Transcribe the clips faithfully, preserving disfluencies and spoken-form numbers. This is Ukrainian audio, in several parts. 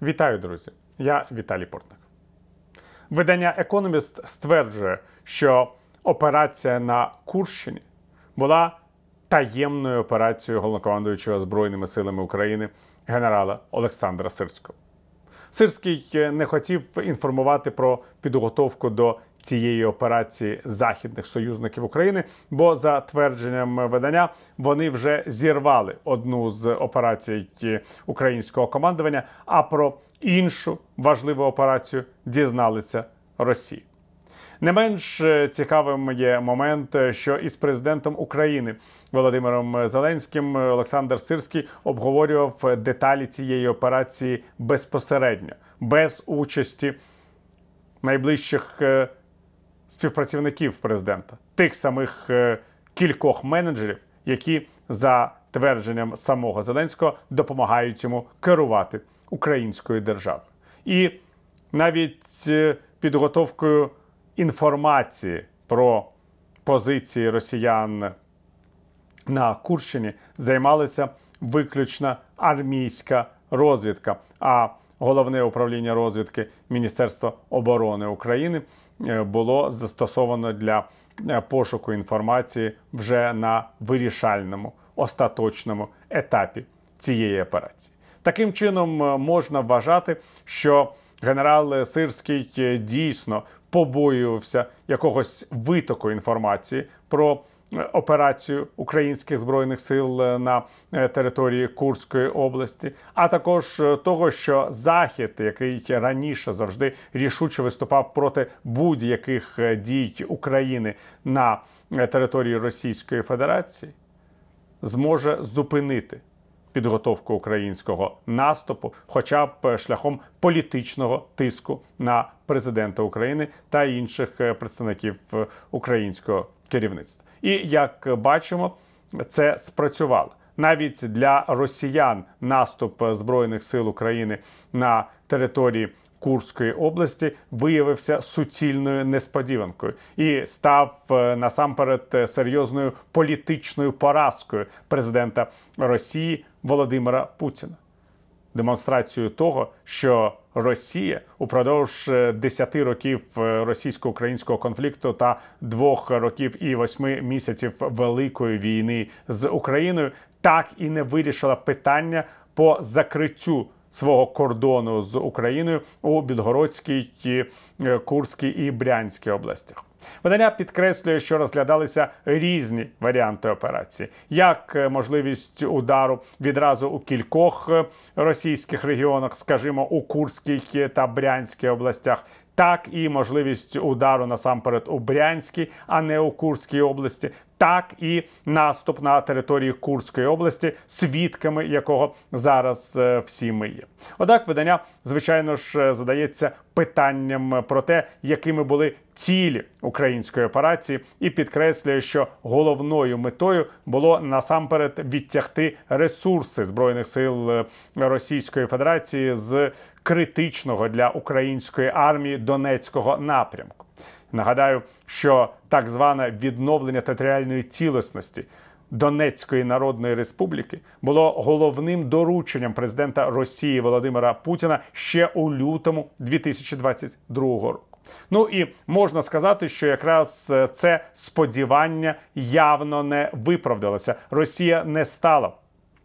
Вітаю, друзі! Я Віталій Портник. Видання «Економіст» стверджує, що операція на Курщині була таємною операцією головнокомандуючого Збройними силами України генерала Олександра Сирського. Сирський не хотів інформувати про підготовку до цієї операції західних союзників України, бо, за твердженням видання, вони вже зірвали одну з операцій українського командування, а про іншу важливу операцію дізналися Росії. Не менш цікавим є момент, що із президентом України Володимиром Зеленським Олександр Сирський обговорював деталі цієї операції безпосередньо, без участі найближчих співпрацівників президента, тих самих кількох менеджерів, які, за твердженням самого Зеленського, допомагають йому керувати українською державою. І навіть підготовкою інформації про позиції росіян на Курщині займалася виключно армійська розвідка, а Головне управління розвідки Міністерства оборони України було застосовано для пошуку інформації вже на вирішальному, остаточному етапі цієї операції. Таким чином, можна вважати, що генерал Сирський дійсно побоювався якогось витоку інформації про операцію українських збройних сил на території Курської області, а також того, що Захід, який раніше завжди рішуче виступав проти будь-яких дій України на території Російської Федерації, зможе зупинити підготовку українського наступу, хоча б шляхом політичного тиску на президента України та інших представників українського керівництва. І, як бачимо, це спрацювало. Навіть для росіян наступ Збройних сил України на території Курської області виявився суцільною несподіванкою і став насамперед серйозною політичною поразкою президента Росії Володимира Путіна. Демонстрацією того, що Росія упродовж десяти років російсько-українського конфлікту та двох років і восьми місяців Великої війни з Україною так і не вирішила питання по закриттю свого кордону з Україною у Білгородській, Курській і Брянській областях. Видання підкреслює, що розглядалися різні варіанти операції, як можливість удару відразу у кількох російських регіонах, скажімо, у Курській та Брянській областях, так і можливість удару насамперед у Брянській, а не у Курській області, так і наступ на території Курської області, свідками якого зараз всі ми є. Однак видання, звичайно ж, задається питанням про те, якими були цілі української операції, і підкреслює, що головною метою було насамперед відтягти ресурси Збройних сил Російської Федерації з критичного для української армії Донецького напрямку. Нагадаю, що так зване відновлення територіальної цілісності Донецької Народної Республіки було головним дорученням президента Росії Володимира Путіна ще у лютому дві тисячі двадцять другого року. Ну і можна сказати, що якраз це сподівання явно не виправдалося. Росія не стала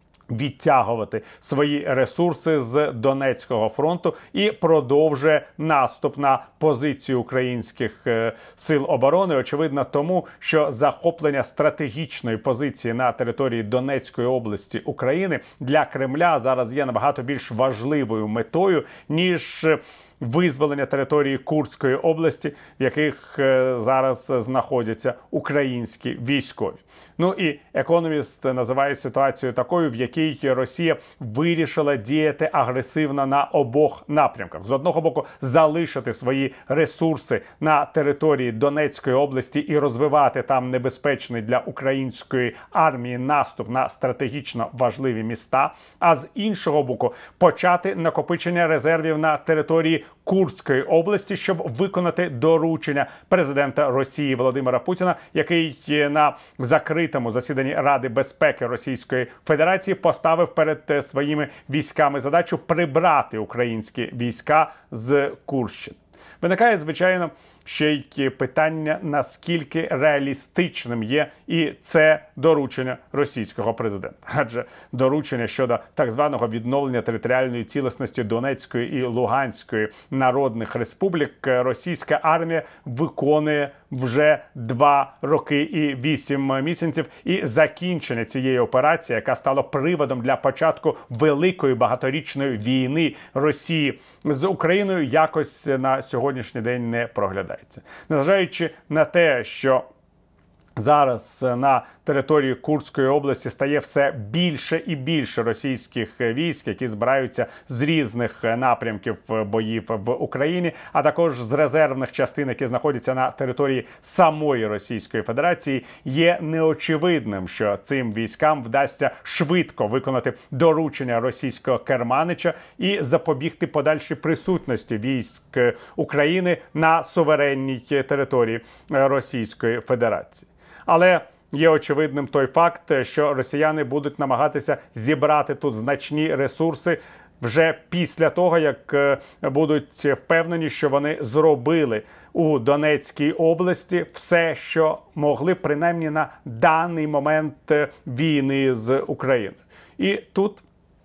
відтягувати свої ресурси з Донецького фронту і продовжує наступ на позицію українських е, сил оборони. Очевидно тому, що захоплення стратегічної позиції на території Донецької області України для Кремля зараз є набагато більш важливою метою, ніж визволення території Курської області, в яких е, зараз знаходяться українські військові. Ну і «Економіст» називає ситуацію такою, в якій Росія вирішила діяти агресивно на обох напрямках. З одного боку, залишити свої ресурси на території Донецької області і розвивати там небезпечний для української армії наступ на стратегічно важливі міста, а з іншого боку, почати накопичення резервів на території Курської області, щоб виконати доручення президента Росії Володимира Путіна, який на закритому засіданні Ради безпеки Російської Федерації поставив перед своїми військами задачу прибрати українські війська з Курщини. Виникає, звичайно, ще й питання, наскільки реалістичним є і це доручення російського президента. Адже доручення щодо так званого відновлення територіальної цілісності Донецької і Луганської народних республік російська армія виконує вже два роки і вісім місяців. І закінчення цієї операції, яка стала приводом для початку великої багаторічної війни Росії з Україною, якось на сьогоднішній день не проглядається. Незважаючи на те, що зараз на території Курської області стає все більше і більше російських військ, які збираються з різних напрямків боїв в Україні, а також з резервних частин, які знаходяться на території самої Російської Федерації, є неочевидним, що цим військам вдасться швидко виконати доручення російського керманича і запобігти подальшій присутності військ України на суверенній території Російської Федерації. Але є очевидним той факт, що росіяни будуть намагатися зібрати тут значні ресурси вже після того, як будуть впевнені, що вони зробили у Донецькій області все, що могли, принаймні на даний момент війни з Україною. І тут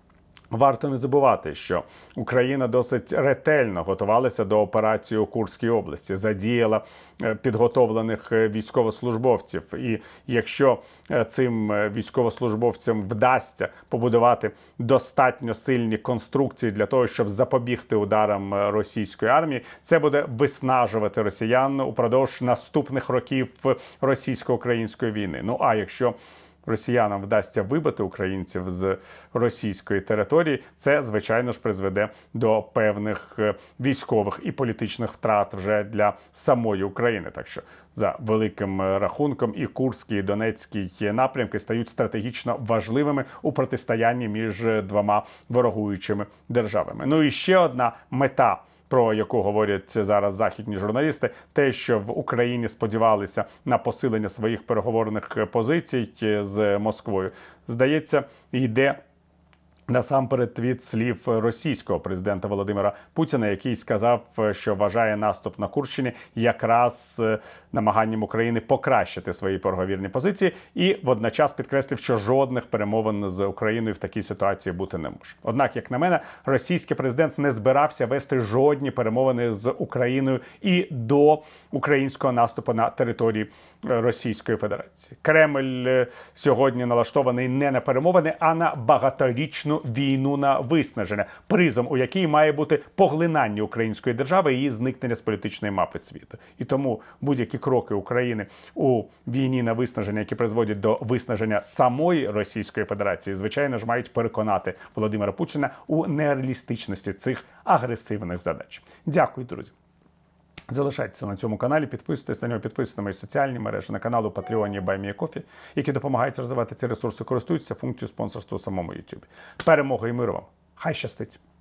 варто не забувати, що Україна досить ретельно готувалася до операції у Курській області, задіяла підготовлених військовослужбовців. І якщо цим військовослужбовцям вдасться побудувати достатньо сильні конструкції для того, щоб запобігти ударам російської армії, це буде виснажувати росіян упродовж наступних років російсько-української війни. Ну а якщо росіянам вдасться вибити українців з російської території, це, звичайно ж, призведе до певних військових і політичних втрат вже для самої України. Так що, за великим рахунком, і Курський, і Донецький напрямки стають стратегічно важливими у протистоянні між двома ворогуючими державами. Ну і ще одна мета, про яку говорять зараз західні журналісти, те, що в Україні сподівалися на посилення своїх переговорних позицій з Москвою, здається, йде насамперед від слів російського президента Володимира Путіна, який сказав, що вважає наступ на Курщині якраз намаганням України покращити свої переговірні позиції, і водночас підкреслив, що жодних перемовин з Україною в такій ситуації бути не може. Однак, як на мене, російський президент не збирався вести жодні перемовини з Україною і до українського наступу на території Російської Федерації. Кремль сьогодні налаштований не на перемовини, а на багаторічну війну на виснаження, призом у якій має бути поглинання української держави і її зникнення з політичної мапи світу. І тому будь-які кроки України у війні на виснаження, які призводять до виснаження самої Російської Федерації, звичайно ж, мають переконати Володимира Путіна у нереалістичності цих агресивних задач. Дякую, друзі. Залишайтеся на цьому каналі, підписуйтесь на нього, підписуйтесь на мої соціальні мережі, на канал у Patreon і BuyMeACoffee, які допомагають розвивати ці ресурси, користуються функцією спонсорства у самому YouTube. Перемоги і миру вам! Хай щастить!